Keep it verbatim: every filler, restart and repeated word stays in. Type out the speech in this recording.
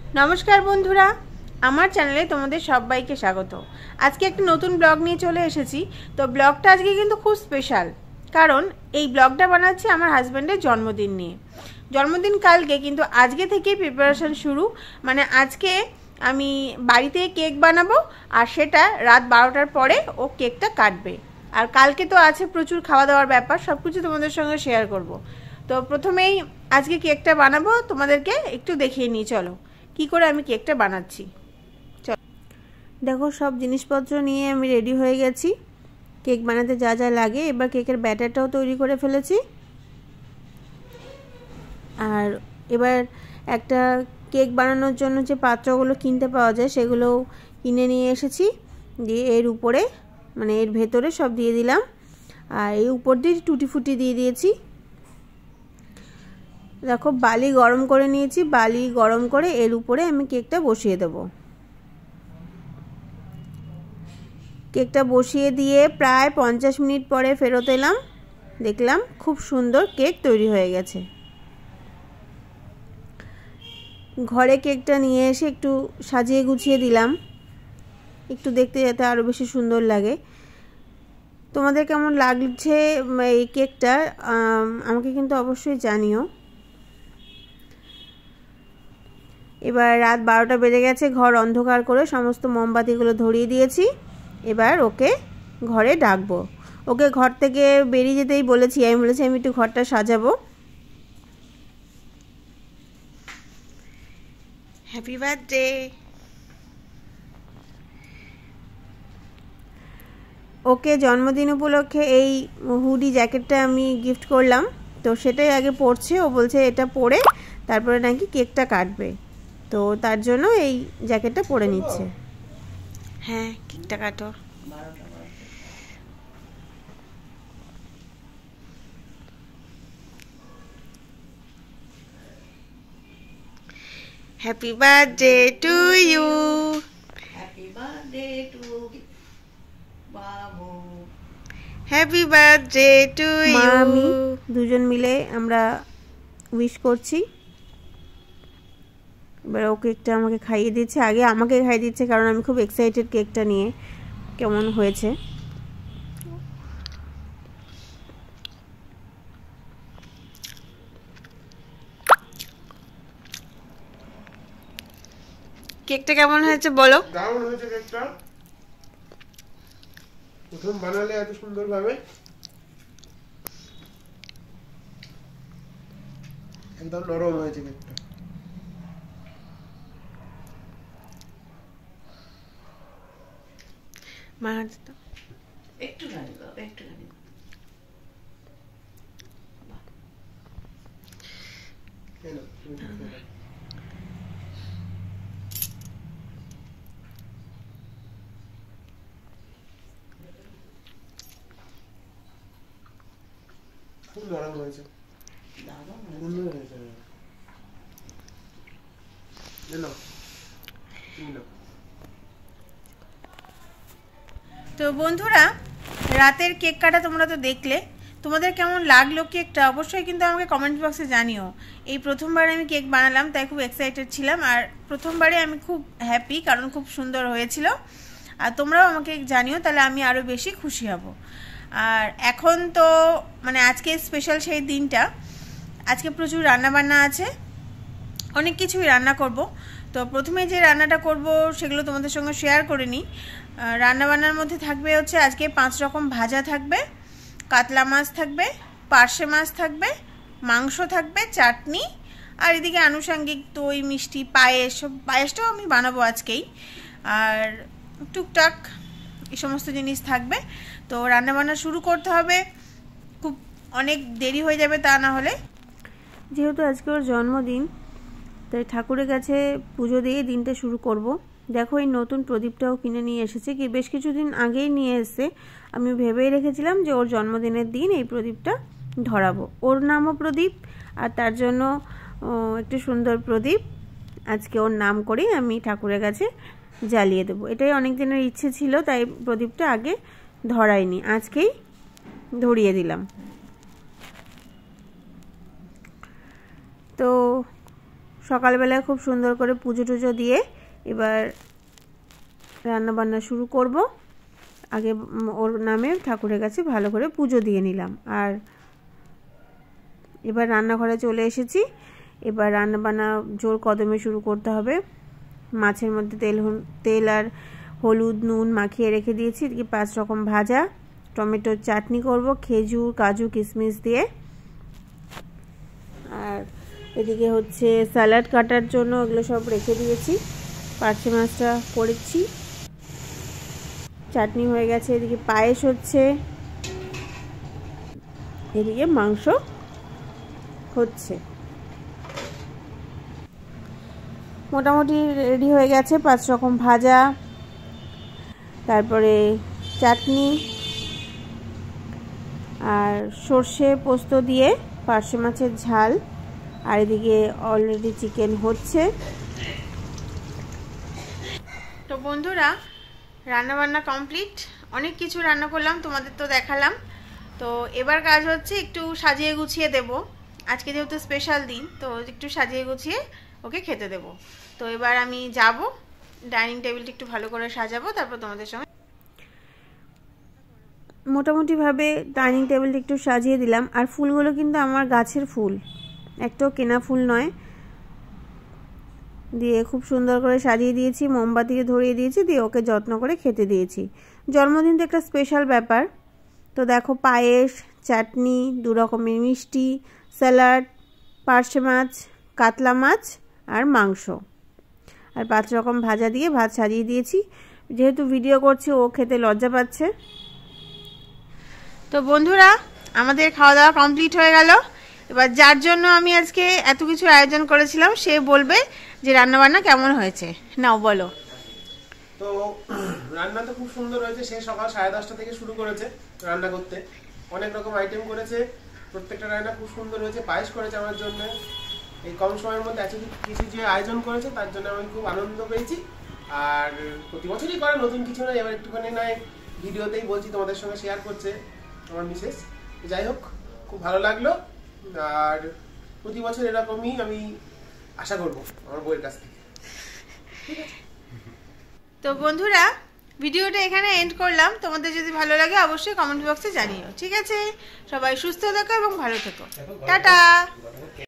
नमस्कार बंधुरा आमार चैनेले तोमादेर सबाइके स्वागत। आज के एक नतून ब्लग निये चले एसेछि। तो ब्लगटा आज के किन्तु खूब स्पेशल, कारण এই ব্লগটা বানাচ্ছি আমার হাজবেন্ডের জন্মদিন নিয়ে। জন্মদিন কালকে, কিন্তু আজকে থেকে প্রিপারেশন শুরু। মানে আজকে আমি বাড়িতে কেক বানাবো আর সেটা রাত বারোটার পরে ও কেকটা কাটবে। আর কালকে তো আছে প্রচুর খাওয়া দাওয়ার ব্যাপার, সবকিছু তোমাদের সঙ্গে শেয়ার করব। তো প্রথমেই আজকে কেকটা বানাবো, তোমাদেরকে একটু দেখিয়ে নিই। চলো কি করে আমি কেকটা বানাচ্ছি। চলো দেখো, সব জিনিসপত্র নিয়ে আমি রেডি হয়ে গেছি। কেক বানাতে যা যা লাগে, এবার কেকের ব্যাটারটাও তৈরি করে ফেলেছি। আর এবার একটা কেক বানানোর জন্য যে পাত্রগুলো কিনতে পাওয়া যায় সেগুলো কিনে নিয়ে এসেছি। দিয়ে এর উপরে মানে এর ভেতরে সব দিয়ে দিলাম, আর এই উপর দিয়ে টুটি ফুটি দিয়ে দিয়েছি। দেখো বালি গরম করে নিয়েছি, বালি গরম করে এর উপরে আমি কেকটা বসিয়ে দেব। কেকটা বসিয়ে দিয়ে প্রায় পঞ্চাশ মিনিট পরে ফেরত এলাম, দেখলাম খুব সুন্দর কেক তৈরি হয়ে গেছে। ঘরে কেকটা নিয়ে এসে একটু সাজিয়ে গুছিয়ে দিলাম, একটু দেখতে যাতে আরও বেশি সুন্দর লাগে। তোমাদের কেমন লাগছে এই কেকটা আমাকে কিন্তু অবশ্যই জানিও। এবার রাত বারোটা বেজে গেছে, ঘর অন্ধকার করে সমস্ত মোমবাতিগুলো ধরিয়ে দিয়েছি। এবার ওকে ঘরে ডাকবো। ওকে ঘর থেকে বেরিয়ে যেতেই বলেছি, আমি বলেছি আমি একটু ঘরটা সাজাবো। Happy birthday. ওকে জন্মদিন উপলক্ষে এই হুডি জ্যাকেটটা আমি গিফট করলাম, তো সেটাই আগে পরছে। ও বলছে এটা পরে তারপরে নাকি কেকটা কাটবে, তো তার জন্য এই জ্যাকেটটা পরে নিচ্ছে। হ্যাঁ, কেকটা কাটো। Happy birthday to you. Happy birthday to বাবু। Happy birthday to you. আমি দুজন মিলে আমরা উইশ করছি। এবার ও কেকটা আমাকে খাইয়ে দিচ্ছে, আগে আমাকে খাইয়ে দিচ্ছে কারণ আমি খুব এক্সাইটেড কেকটা নিয়ে কেমন হয়েছে। কেকটা কেমন হয়েছে বলো? দারুণ হয়েছে কেকটা। প্রথম বানালে এত সুন্দর ভাবে, একদম নরম হয়েছে কেকটা। মা তো একটু গানি দাও, একটু গানি দাও। খুব নরম হয়েছে, দারুণ সুন্দর হয়েছে। তো বন্ধুরা, রাতের কেক কাটা তোমরা তো দেখলে, তোমাদের কেমন লাগলো কেকটা অবশ্যই কিন্তু আমাকে কমেন্ট বক্সে জানিও। এই প্রথমবার আমি কেক বানালাম, তাই খুব এক্সাইটেড ছিলাম। আর প্রথমবারে আমি খুব হ্যাপি, কারণ খুব সুন্দর হয়েছিল। আর তোমরাও আমাকে জানিও, তাহলে আমি আরও বেশি খুশি হব। আর এখন তো মানে আজকে স্পেশাল সেই দিনটা, আজকে প্রচুর রান্নাবান্না আছে, অনেক কিছুই রান্না করব। তো প্রথমে যে রান্নাটা করব সেগুলো তোমাদের সঙ্গে শেয়ার করে নিই। রান্নাবান্নার মধ্যে থাকবে হচ্ছে আজকে পাঁচ রকম ভাজা থাকবে, কাতলা মাছ থাকবে, পার্শে মাছ থাকবে, মাংস থাকবে, চাটনি, আর এদিকে আনুষঙ্গিক দই মিষ্টি পায়েস। পায়েসটাও আমি বানাবো আজকেই। আর টুকটাক এই সমস্ত জিনিস থাকবে। তো রান্নাবান্না শুরু করতে হবে, খুব অনেক দেরি হয়ে যাবে তা না হলে। যেহেতু আজকে ওর জন্মদিন, তাই ঠাকুরের কাছে পুজো দিয়ে দিনটা শুরু করব। দেখো এই নতুন প্রদীপটাও কিনে নিয়ে এসেছে, কি বেশ কিছুদিন আগেই নিয়ে এসেছে। আমি ভেবেই রেখেছিলাম যে ওর জন্মদিনের দিন এই প্রদীপটা ধরাবো। ওর নামও প্রদীপ, আর তার জন্য একটু সুন্দর প্রদীপ আজকে ওর নাম করেই আমি ঠাকুরের কাছে জ্বালিয়ে দেবো। এটাই অনেক দিনের ইচ্ছে ছিল, তাই প্রদীপটা আগে ধরাইনি, আজকেই ধরিয়ে দিলাম। তো সকালবেলায় খুব সুন্দর করে পুজো টুজো দিয়ে এবার রান্না বান্না শুরু করব। আগে ওর নামে ঠাকুরের কাছে ভালো করে পুজো দিয়ে নিলাম, আর এবার রান্নাঘরে চলে এসেছি। এবার রান্না বান্না জোর কদমে শুরু করতে হবে। মাছের মধ্যে তেল তেল আর হলুদ নুন মাখিয়ে রেখে দিয়েছি। এদিকে পাঁচ রকম ভাজা, টমেটোর চাটনি করব খেজুর কাজু কিশমিশ দিয়ে। আর এদিকে হচ্ছে স্যালাড কাটার জন্য এগুলো সব রেখে দিয়েছি। পার্শে মাছটা করেছি, চাটনি হয়ে গেছে। এদিকে পায়েস হচ্ছে, এদিকে মাংস হচ্ছে। মোটামুটি রেডি হয়ে গেছে। পাঁচ রকম ভাজা, তারপরে চাটনি আর সর্ষে পোস্ত দিয়ে পার্শে মাছের ঝাল, আর এদিকে অলরেডি চিকেন হচ্ছে। তো বন্ধুরা, রান্নাবান্না কমপ্লিট। অনেক কিছু রান্না করলাম, তোমাদের তো দেখালাম। তো এবার কাজ হচ্ছে একটু সাজিয়ে গুছিয়ে দেব। আজকে যেহেতু স্পেশাল দিন, তো একটু সাজিয়ে গুছিয়ে ওকে খেতে দেব। তো এবার আমি যাব, ডাইনিং টেবিলটা একটু ভালো করে সাজাবো, তারপর তোমাদের সঙ্গে মোটামুটিভাবে ডাইনিং টেবিলটা একটু সাজিয়ে দিলাম। আর ফুলগুলো কিন্তু আমার গাছের ফুল, একটাও কেনা ফুল নয়। দিয়ে খুব সুন্দর করে সাজিয়ে দিয়েছি, মোমবাতিকে ধরিয়ে দিয়েছি, দিয়ে ওকে যত্ন করে খেতে দিয়েছি। জন্মদিন তো একটা স্পেশাল ব্যাপার। তো দেখো, পায়েস, চাটনি, দু রকমের মিষ্টি, স্যালাড, পার্শে মাছ, কাতলা মাছ আর মাংস, আর পাঁচ রকম ভাজা দিয়ে ভাত সাজিয়ে দিয়েছি। যেহেতু ভিডিও করছি, ও খেতে লজ্জা পাচ্ছে। তো বন্ধুরা, আমাদের খাওয়া দাওয়া কমপ্লিট হয়ে গেল। এবার যার জন্য আমি আজকে এত কিছু আয়োজন করেছিলাম, সে বলবে যে রান্নাবান্না কেমন হয়েছে। নাও বলো। তো রান্না তো খুব সুন্দর হয়েছে। সে সকাল সাড়ে দশটা থেকে শুরু করেছে রান্না করতে, অনেক রকম আইটেম করেছে। প্রত্যেকটা রান্না খুব সুন্দর হয়েছে। পায়েস করেছে আমার জন্য। এই কম সময়ের মধ্যে এত কিছু যে আয়োজন করেছে, তার জন্য আমি খুব আনন্দ পেয়েছি। আর প্রতি বছরই করে, নতুন কিছু নয়। এবার একটুখানি নয় ভিডিওতেই বলছি, তোমাদের সঙ্গে শেয়ার করছে আমার মিসেস। যাই হোক, খুব ভালো লাগলো। আর প্রতি বছর এরকমই আমি আশা করবো আমার বউয়ের কাছ থেকে। ঠিক আছে। তো বন্ধুরা, ভিডিওটা এখানে এন্ড করলাম। তোমাদের যদি ভালো লাগে অবশ্যই কমেন্ট বক্সে জানিও। ঠিক আছে, সবাই সুস্থ থেকো এবং ভালো থেকো। টাটা।